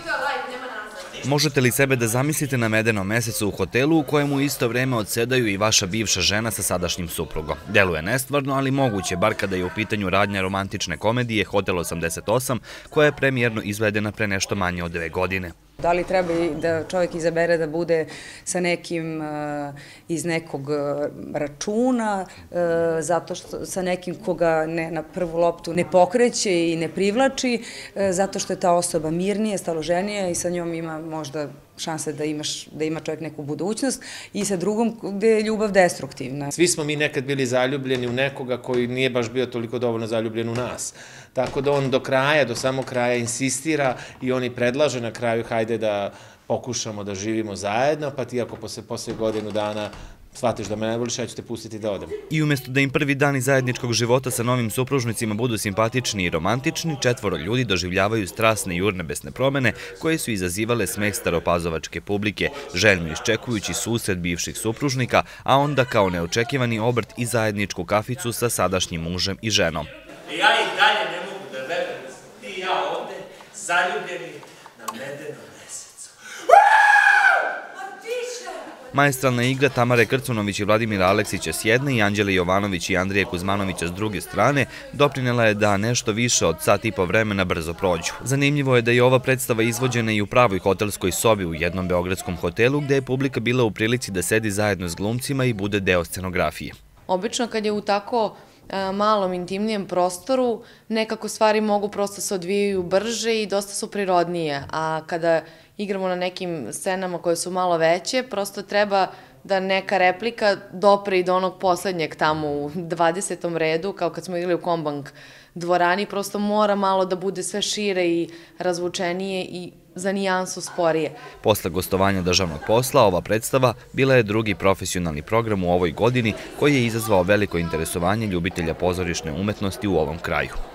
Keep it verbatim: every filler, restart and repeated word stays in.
Možete li sebe da zamislite na medenom mesecu u hotelu u kojemu u isto vreme odsedaju i vaša bivša žena sa sadašnjim suprugom? Deluje nestvarno, ali moguće, bar kada je u pitanju radnja romantične komedije Hotel osamdeset osam, koja je premijerno izvedena pre nešto manje od dve godine. Da li treba da čovjek izabere da bude sa nekim iz nekog računa, zato što sa nekim koga na prvu loptu ne pokreće i ne privlači, zato što je ta osoba mirnije, staloženija i sa njom ima možda šanse da imaš, da ima čovjek neku budućnost, i sa drugom gde je ljubav destruktivna. Svi smo mi nekad bili zaljubljeni u nekoga koji nije baš bio toliko dovoljno zaljubljen u nas. Tako da on do kraja, do samog kraja insistira i on i predlaže na kraju hajde da pokušamo da živimo zajedno, pa ti ako posle, posle godinu dana shvatiš da me ne voliš, ja ću te pustiti da odem. I umjesto da im prvi dani zajedničkog života sa novim supružnicima budu simpatični i romantični, četvoro ljudi doživljavaju strasne i urnebesne promene koje su izazivale smeh staropazovačke publike, željno iščekujući susret bivših supružnika, a onda kao neočekivani obrt i zajedničku kaficu sa sadašnjim mužem i ženom. Ja i dalje ne mogu da verujem da smo ti i ja ovde zaljubljeni na medenom mesecu. Maestralna igra Tamare Krcunović i Vladimira Aleksića s jedne i Anđele Jovanović i Andrije Kuzmanovića s druge strane doprinela je da nešto više od sat i po vremena brzo prođu. Zanimljivo je da je ova predstava izvođena i u pravoj hotelskoj sobi u jednom beogradskom hotelu gde je publika bila u prilici da sedi zajedno s glumcima i bude deo scenografije. Obično kad je u tako malom, intimnijem prostoru, nekako stvari mogu prosto se odvijaju brže i dosta su prirodnije, a kada igramo na nekim scenama koje su malo veće, prosto treba da neka replika dopre i do onog poslednjeg tamo u dvadesetom redu, kao kad smo igrali u Kombank dvorani, prosto mora malo da bude sve šire i razvučenije i za nijansu sporije. Posle gostovanja državnog posla, ova predstava bila je drugi profesionalni program u ovoj godini koji je izazvao veliko interesovanje ljubitelja pozorišne umetnosti u ovom kraju.